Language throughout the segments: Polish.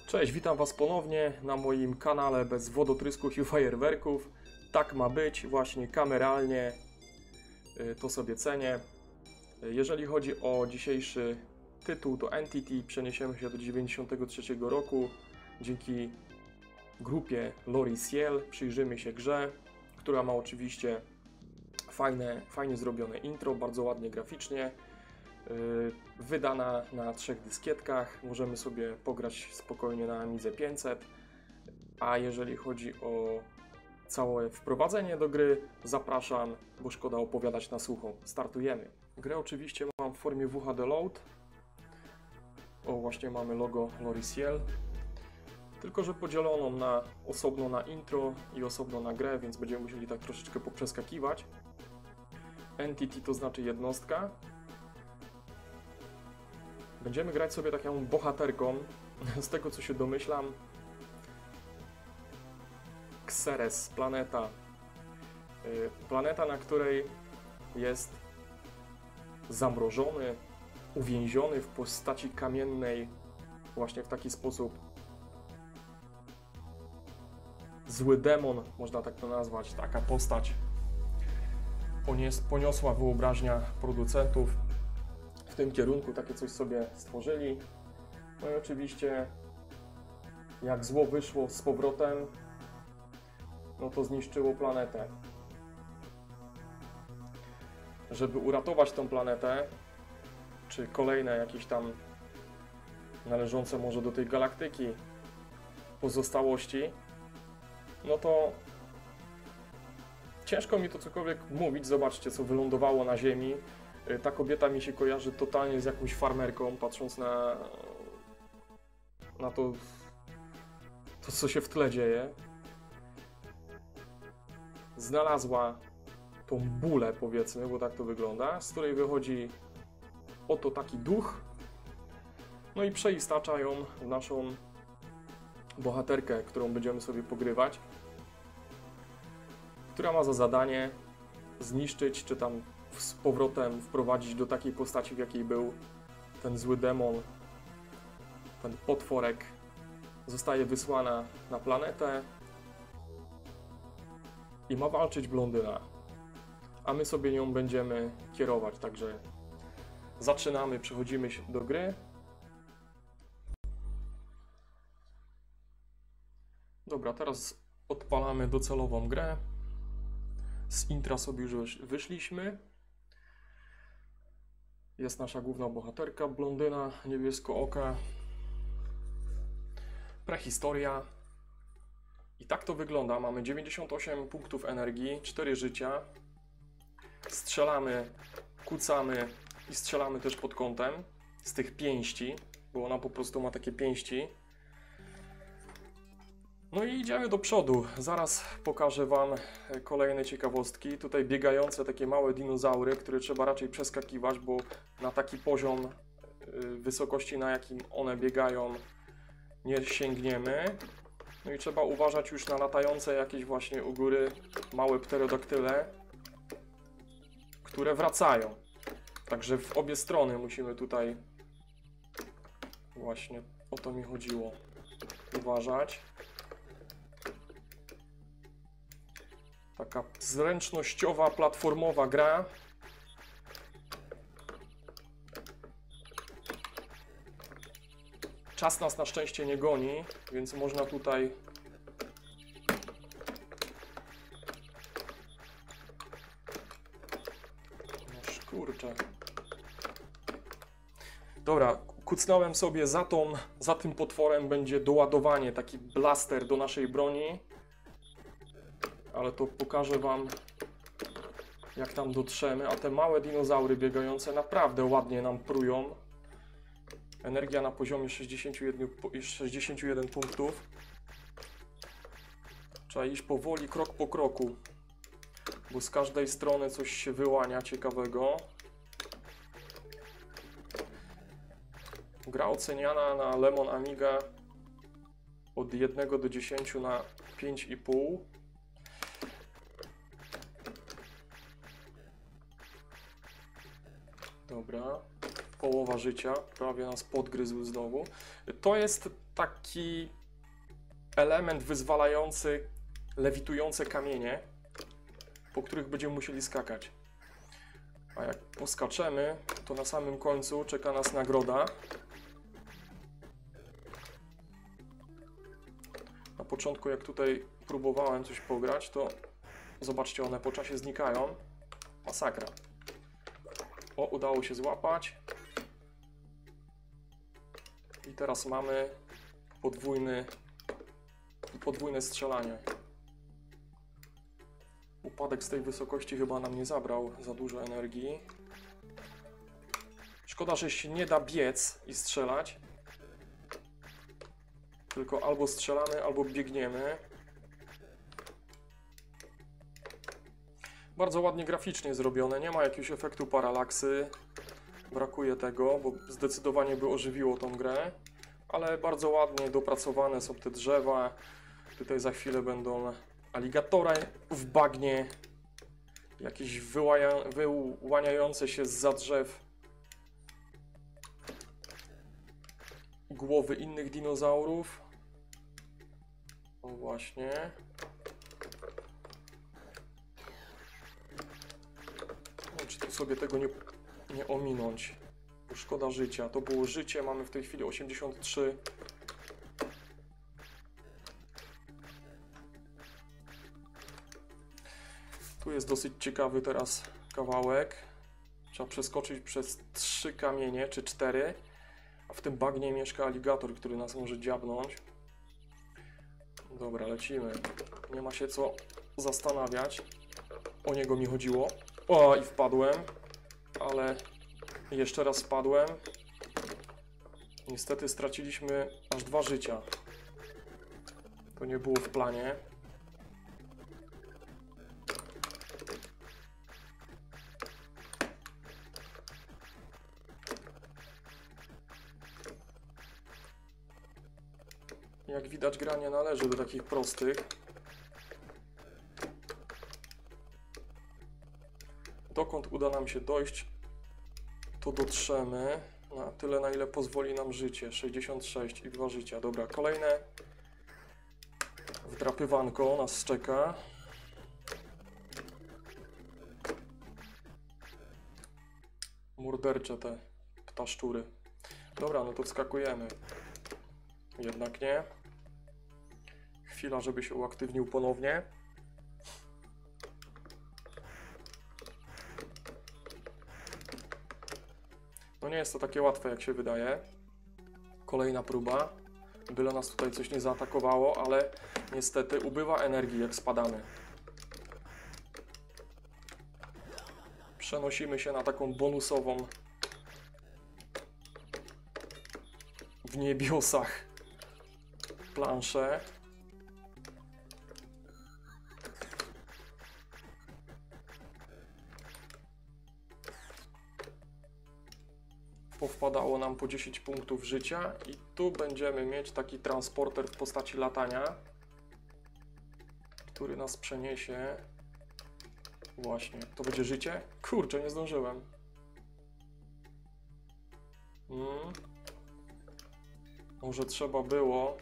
Cześć, witam Was ponownie na moim kanale bez wodotrysków i fajerwerków. Tak ma być, właśnie kameralnie, to sobie cenię. Jeżeli chodzi o dzisiejszy tytuł, to Entity, przeniesiemy się do 1993 roku. Dzięki grupie Lori Ciel przyjrzymy się grze, która ma oczywiście fajnie zrobione intro, bardzo ładnie graficznie. Wydana na 3 dyskietkach, możemy sobie pograć spokojnie na Amidze 500, a jeżeli chodzi o całe wprowadzenie do gry, zapraszam, bo szkoda opowiadać na sucho. Startujemy. Grę oczywiście mam w formie WHD Load. O, właśnie mamy logo Lori Ciel, tylko że podzieloną na osobno na intro i osobno na grę, więc będziemy musieli tak troszeczkę poprzeskakiwać. Entity to znaczy jednostka. Będziemy grać sobie taką bohaterką, z tego co się domyślam, Xeres, planeta. Planeta, na której jest zamrożony, uwięziony w postaci kamiennej, właśnie w taki sposób zły demon, można tak to nazwać, taka postać poniosła wyobraźnia producentów. W tym kierunku takie coś sobie stworzyli. No i oczywiście jak zło wyszło z powrotem, no to zniszczyło planetę. Żeby uratować tę planetę, czy kolejne jakieś tam należące może do tej galaktyki pozostałości, no to ciężko mi to cokolwiek mówić. Zobaczcie, co wylądowało na Ziemi. Ta kobieta mi się kojarzy totalnie z jakąś farmerką, patrząc na to, co się w tle dzieje. Znalazła tą bulę, powiedzmy, bo tak to wygląda, z której wychodzi oto taki duch, no i przeistacza ją w naszą bohaterkę, którą będziemy sobie pogrywać, która ma za zadanie zniszczyć, czy tam z powrotem wprowadzić do takiej postaci, w jakiej był ten zły demon, ten potworek. Zostaje wysłana na planetę i ma walczyć blondyna, a my sobie nią będziemy kierować, także zaczynamy, przechodzimy się do gry. Dobra, teraz odpalamy docelową grę. Z intra sobie już wyszliśmy. Jest nasza główna bohaterka, blondyna, niebieskooka. Prehistoria. I tak to wygląda. Mamy 98 punktów energii, 4 życia. Strzelamy, kucamy i strzelamy też pod kątem z tych pięści, bo ona po prostu ma takie pięści. No i idziemy do przodu. Zaraz pokażę Wam kolejne ciekawostki. Tutaj biegające takie małe dinozaury, które trzeba raczej przeskakiwać, bo na taki poziom wysokości, na jakim one biegają, nie sięgniemy. No i trzeba uważać już na latające jakieś właśnie u góry małe pterodaktyle, które wracają. Także w obie strony musimy tutaj, właśnie o to mi chodziło, uważać. Taka zręcznościowa, platformowa gra. Czas nas na szczęście nie goni, więc można tutaj no kurczę. Dobra, kucnąłem sobie za tym potworem będzie doładowanie, taki blaster do naszej broni. Ale to pokażę Wam, jak tam dotrzemy, a te małe dinozaury biegające naprawdę ładnie nam prują. Energia na poziomie 61 punktów. Trzeba iść powoli, krok po kroku, bo z każdej strony coś się wyłania ciekawego. Gra oceniana na Lemon Amiga od 1 do 10 na 5,5. Dobra. Połowa życia, prawie nas podgryzł znowu. To jest taki element wyzwalający lewitujące kamienie, po których będziemy musieli skakać. A jak poskaczemy, to na samym końcu czeka nas nagroda. Na początku, jak tutaj próbowałem coś pograć, to zobaczcie, one po czasie znikają. Masakra. O, udało się złapać. I teraz mamy podwójne strzelanie. Upadek z tej wysokości chyba nam nie zabrał za dużo energii. Szkoda, że się nie da biec i strzelać. Tylko albo strzelamy, albo biegniemy. Bardzo ładnie graficznie zrobione, nie ma jakiegoś efektu paralaksy. Brakuje tego, bo zdecydowanie by ożywiło tą grę. Ale bardzo ładnie dopracowane są te drzewa. Tutaj za chwilę będą aligatory w bagnie. Jakieś wyłaniające się zza drzew głowy innych dinozaurów. O właśnie. No, czy tu sobie tego nie ominąć? Bo szkoda życia. To było życie, mamy w tej chwili 83. Tu jest dosyć ciekawy teraz kawałek. Trzeba przeskoczyć przez 3 kamienie, czy 4. A w tym bagnie mieszka aligator, który nas może dziabnąć. Dobra, lecimy. Nie ma się co zastanawiać. O niego mi chodziło. O, i wpadłem. Ale jeszcze raz wpadłem. Niestety straciliśmy aż 2 życia. To nie było w planie. Jak widać, gra nie należy do takich prostych. Dokąd uda nam się dojść, to dotrzemy na tyle, na ile pozwoli nam życie. 66 i 2 życia. Dobra, kolejne wdrapywanko nas czeka. Mordercze te ptaszczury. Dobra, no to wskakujemy. Jednak nie. Chwila, żeby się uaktywnił ponownie. No nie jest to takie łatwe, jak się wydaje. Kolejna próba. Byle nas tutaj coś nie zaatakowało, ale niestety ubywa energii, jak spadamy. Przenosimy się na taką bonusową w niebiosach planszę. Powpadało nam po 10 punktów życia i tu będziemy mieć taki transporter w postaci latania, który nas przeniesie. Właśnie, to będzie życie? Kurczę, nie zdążyłem. Może trzeba było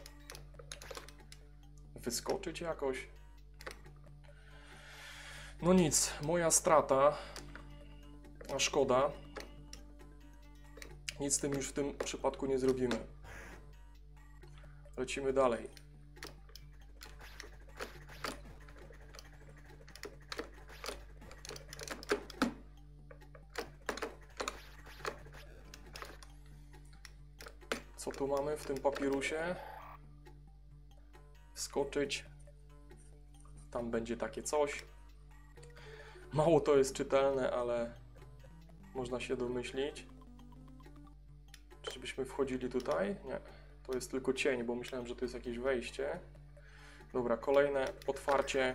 wyskoczyć jakoś. No nic, moja strata, a szkoda. Nic z tym już w tym przypadku nie zrobimy. Lecimy dalej. Co tu mamy w tym papirusie? Wskoczyć. Tam będzie takie coś. Mało to jest czytelne, ale można się domyślić. Czyżbyśmy wchodzili tutaj? Nie. To jest tylko cień, bo myślałem, że to jest jakieś wejście. Dobra, kolejne otwarcie.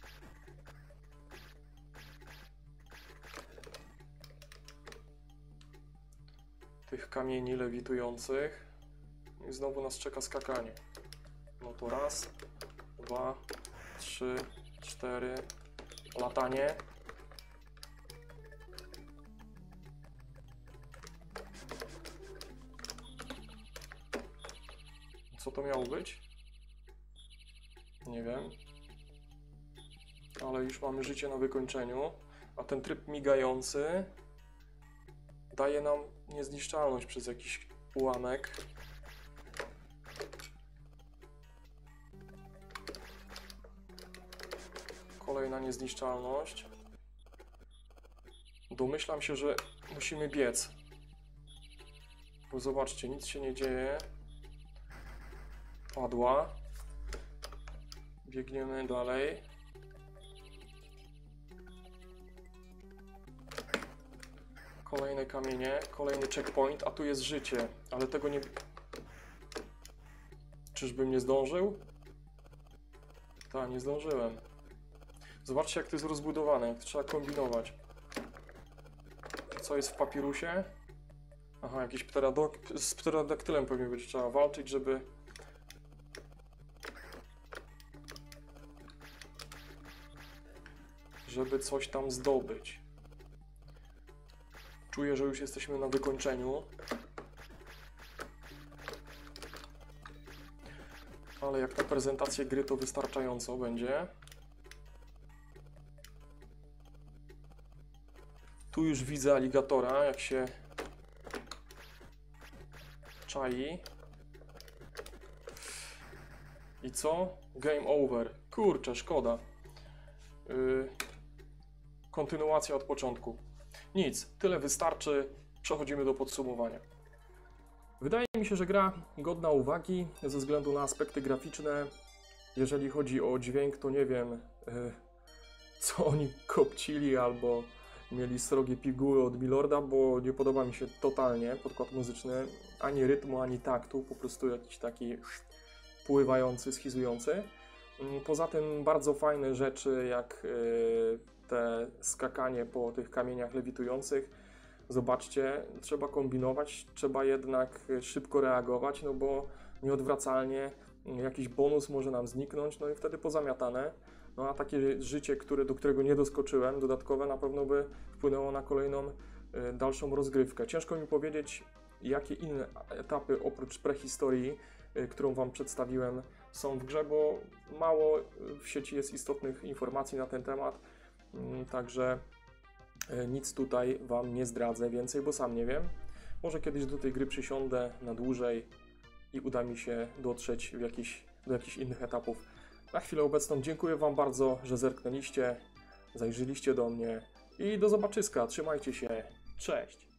Tych kamieni lewitujących. I znowu nas czeka skakanie. No to raz, 2, 3, 4. Latanie. Co to miało być? Nie wiem. Ale już mamy życie na wykończeniu. A ten tryb migający daje nam niezniszczalność przez jakiś ułamek. Kolejna niezniszczalność. Domyślam się, że musimy biec. Bo zobaczcie, nic się nie dzieje. Padła. Biegniemy dalej. Kolejne kamienie, kolejny checkpoint, a tu jest życie, ale tego nie... Czyżbym nie zdążył? Tak, nie zdążyłem. Zobaczcie, jak to jest rozbudowane, jak to trzeba kombinować. Co jest w papirusie? Aha, jakiś z pterodaktylem pewnie będzie trzeba walczyć, żeby coś tam zdobyć. Czuję, że już jesteśmy na wykończeniu. Ale jak na prezentację gry to wystarczająco będzie. Tu już widzę aligatora, jak się czai. I co? Game over. Kurczę, szkoda. Kontynuacja od początku. Nic, tyle wystarczy. Przechodzimy do podsumowania. Wydaje mi się, że gra godna uwagi ze względu na aspekty graficzne. Jeżeli chodzi o dźwięk, to nie wiem, co oni kopcili albo mieli srogie piguły od Milorda, bo nie podoba mi się totalnie podkład muzyczny, ani rytmu, ani taktu, po prostu jakiś taki pływający, schizujący. Poza tym bardzo fajne rzeczy, jak te skakanie po tych kamieniach lewitujących. Zobaczcie, trzeba kombinować, trzeba jednak szybko reagować, no bo nieodwracalnie jakiś bonus może nam zniknąć, no i wtedy pozamiatane. No a takie życie, do którego nie doskoczyłem, dodatkowe, na pewno by wpłynęło na kolejną, dalszą rozgrywkę. Ciężko mi powiedzieć, jakie inne etapy oprócz prehistorii, którą Wam przedstawiłem, są w grze, bo mało w sieci jest istotnych informacji na ten temat, także nic tutaj Wam nie zdradzę więcej, bo sam nie wiem. Może kiedyś do tej gry przysiądę na dłużej i uda mi się dotrzeć do jakichś innych etapów. Na chwilę obecną dziękuję Wam bardzo, że zerknęliście, zajrzyliście do mnie i do zobaczyska. Trzymajcie się. Cześć!